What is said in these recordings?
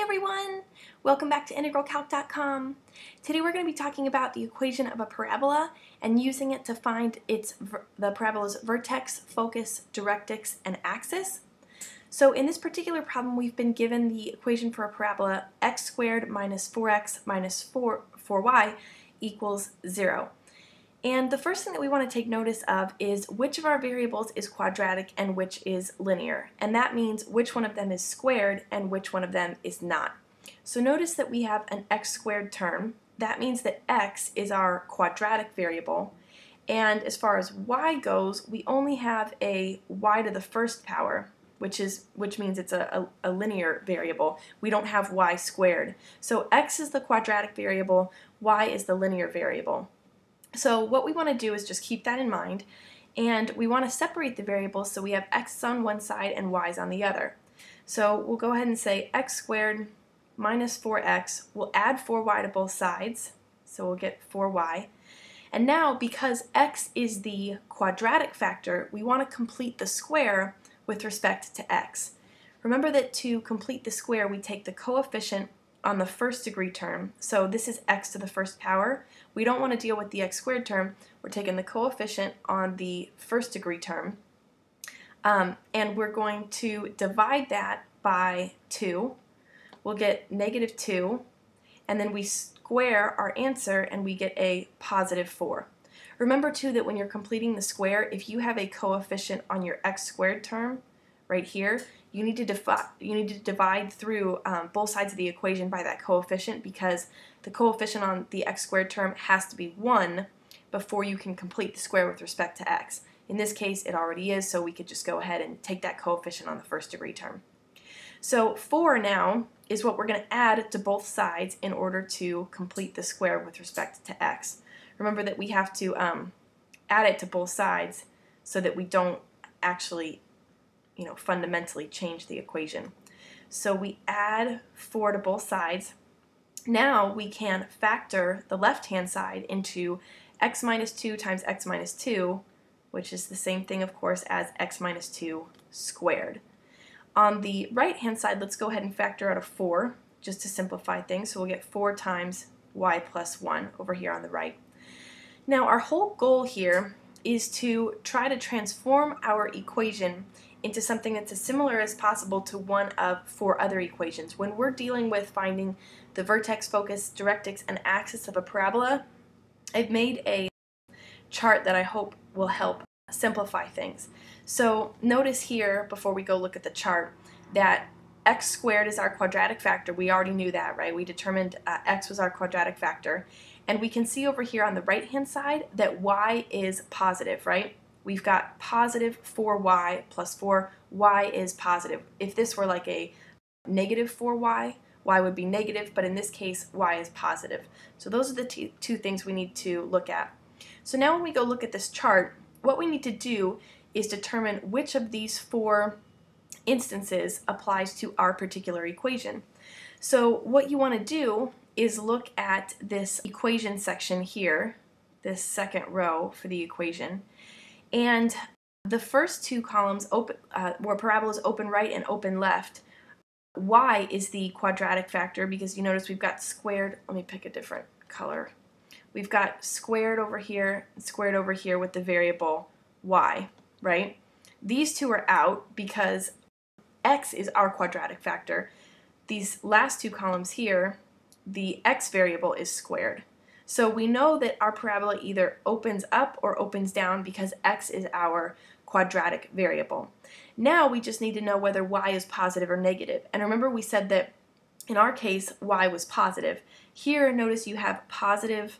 everyone! Welcome back to integralcalc.com. Today we're going to be talking about the equation of a parabola and using it to find the parabola's vertex, focus, directrix, and axis. So in this particular problem we've been given the equation for a parabola x squared minus 4x minus 4y equals 0. And the first thing that we want to take notice of is which of our variables is quadratic and which is linear. And that means which one of them is squared and which one of them is not. So notice that we have an x squared term. That means that x is our quadratic variable. And as far as y goes, we only have a y to the first power, which means it's a linear variable. We don't have y squared. So x is the quadratic variable, y is the linear variable. So what we want to do is just keep that in mind, and we want to separate the variables so we have x on one side and y's on the other. So we'll go ahead and say x squared minus 4x. We'll add 4y to both sides, so we'll get 4y. And now, because x is the quadratic factor, we want to complete the square with respect to x. Remember that to complete the square, we take the coefficient on the first degree term. So this is x to the first power. We don't want to deal with the x squared term. We're taking the coefficient on the first degree term. And we're going to divide that by 2. We'll get negative 2. And then we square our answer and we get a positive 4. Remember too that when you're completing the square, if you have a coefficient on your x squared term right here, you need to divide through both sides of the equation by that coefficient, because the coefficient on the x squared term has to be 1 before you can complete the square with respect to x. In this case, it already is, so we could just go ahead and take that coefficient on the first degree term. So 4 now is what we're going to add to both sides in order to complete the square with respect to x. Remember that we have to add it to both sides so that we don't actually fundamentally change the equation. So we add 4 to both sides. Now we can factor the left-hand side into x minus 2 times x minus 2, which is the same thing, of course, as x minus 2 squared. On the right-hand side, let's go ahead and factor out a 4, just to simplify things. So we'll get 4 times y plus 1 over here on the right. Now our whole goal here is to try to transform our equation into something that's as similar as possible to one of 4 other equations. When we're dealing with finding the vertex, focus, directrix, and axis of a parabola, I've made a chart that I hope will help simplify things. So notice here, before we go look at the chart, that x squared is our quadratic factor. We already knew that, right? We determined x was our quadratic factor. And we can see over here on the right-hand side that y is positive, right? We've got positive 4y plus 4. Y is positive. If this were like a negative 4y, y would be negative, but in this case, y is positive. So those are the two things we need to look at. So now when we go look at this chart, what we need to do is determine which of these 4 instances applies to our particular equation. So what you want to do is look at this equation section here, this second row for the equation, and the first 2 columns where parabolas open right and open left, y is the quadratic factor because you notice we've got squared. Let me pick a different color. We've got squared over here and squared over here with the variable y, right? These 2 are out because x is our quadratic factor. These last 2 columns here, the x variable is squared. So we know that our parabola either opens up or opens down because x is our quadratic variable. Now we just need to know whether y is positive or negative. And remember we said that in our case y was positive. Here notice you have positive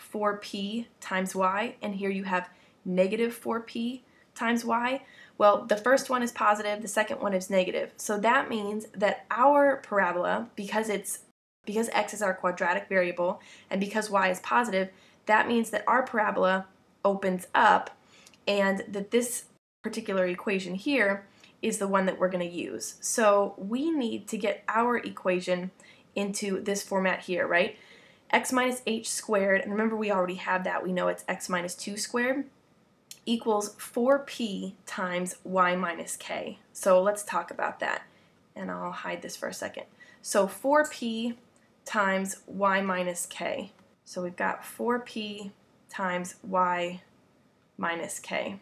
4p times y, and here you have negative 4p times y. Well, the first one is positive, the second one is negative. So that means that our parabola, because x is our quadratic variable and because y is positive, that means that our parabola opens up and that this particular equation here is the one that we're going to use. So we need to get our equation into this format here, right? X minus h squared, and remember we already have that, we know it's x minus 2 squared, equals 4p times y minus k. So let's talk about that, and I'll hide this for a second. So 4p times y minus k. So we've got 4p times y minus k.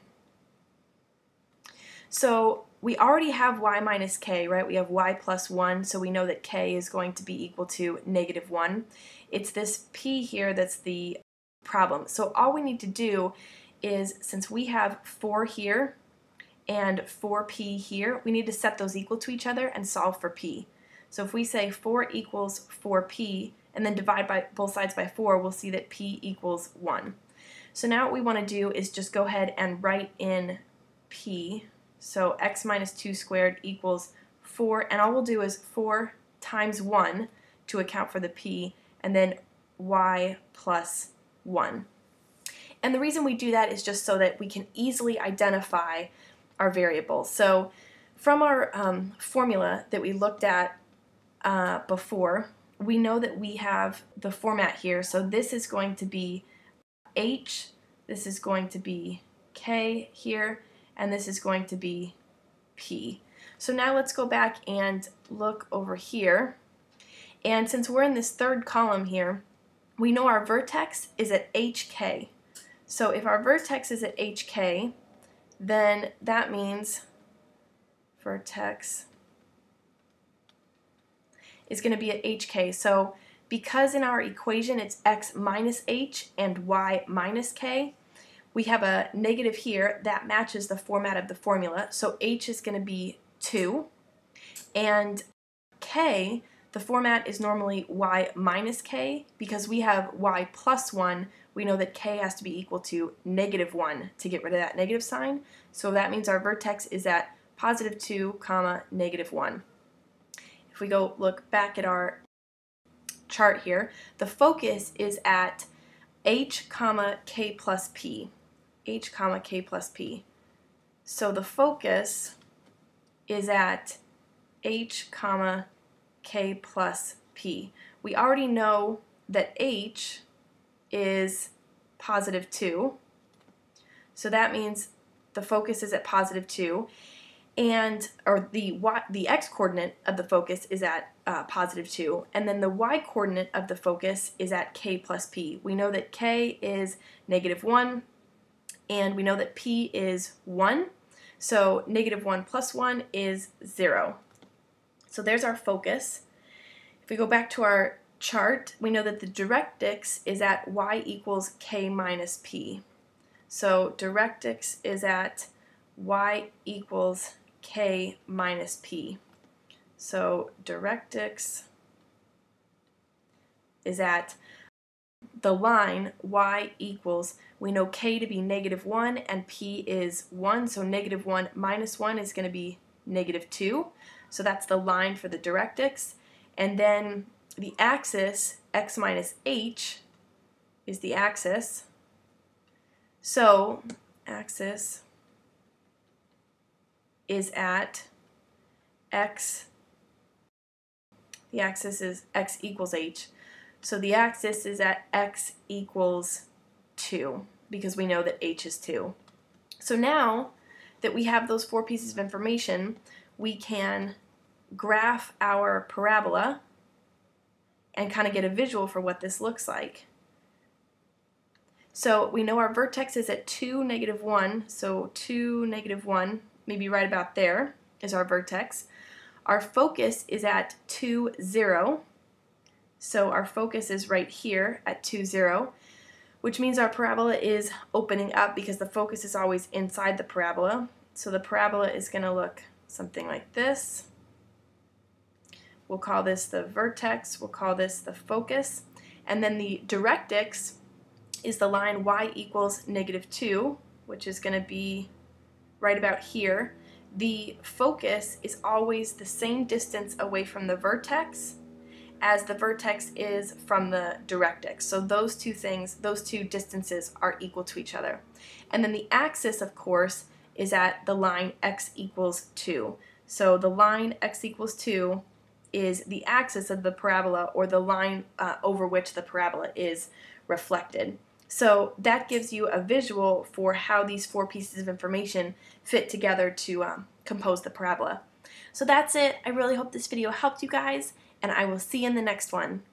So we already have y minus k, right? We have y plus 1, so we know that k is going to be equal to -1. It's this p here that's the problem. So all we need to do is, since we have 4 here and 4p here, we need to set those equal to each other and solve for p. So if we say 4 equals 4p and then divide by both sides by 4, we'll see that p equals 1. So now what we want to do is just go ahead and write in p. So x minus 2 squared equals 4, and all we'll do is 4 times 1 to account for the p, and then y plus 1. And the reason we do that is just so that we can easily identify our variables. So from our formula that we looked at before, we know that we have the format here. So this is going to be h, this is going to be k here, and this is going to be p. So now let's go back and look over here. And since we're in this third column here, we know our vertex is at hk. So if our vertex is at hk, then that means vertex is going to be at hk. So because in our equation it's x minus h and y minus k, we have a negative here that matches the format of the formula. So h is going to be 2, and k, the format is normally y minus k. Because we have y plus 1, we know that k has to be equal to -1 to get rid of that negative sign. So that means our vertex is at +2, -1. If we go look back at our chart here, the focus is at h, k plus p. H, k plus p. So the focus is at h, k plus p. We already know that h is +2, so that means the focus is at +2, and the x coordinate of the focus is at +2, and then the y coordinate of the focus is at k plus p. We know that k is -1, and we know that p is 1, so -1 plus 1 is 0. So there's our focus. If we go back to our chart, we know that the directrix is at y equals k minus p. So directrix is at y equals k minus p. So directrix is at the line y equals, we know k to be -1 and p is 1, so -1 minus 1 is going to be -2. So that's the line for the directrix. And then the axis, x minus h, is the axis. So axis is at x, the axis is x equals h. So the axis is at x equals 2, because we know that h is 2. So now that we have those 4 pieces of information, we can graph our parabola and kind of get a visual for what this looks like. So we know our vertex is at 2, -1, so 2, -1, maybe right about there is our vertex. Our focus is at 2, 0. So our focus is right here at 2, 0, which means our parabola is opening up because the focus is always inside the parabola. So the parabola is going to look something like this. We'll call this the vertex, we'll call this the focus, and then the directrix is the line y equals -2, which is going to be right about here. The focus is always the same distance away from the vertex as the vertex is from the directrix. So those two things, those two distances are equal to each other. And then the axis, of course, is at the line x equals 2. So the line x equals 2 is the axis of the parabola, or the line over which the parabola is reflected. So that gives you a visual for how these 4 pieces of information fit together to compose the parabola. So that's it. I really hope this video helped you guys, and I will see you in the next one.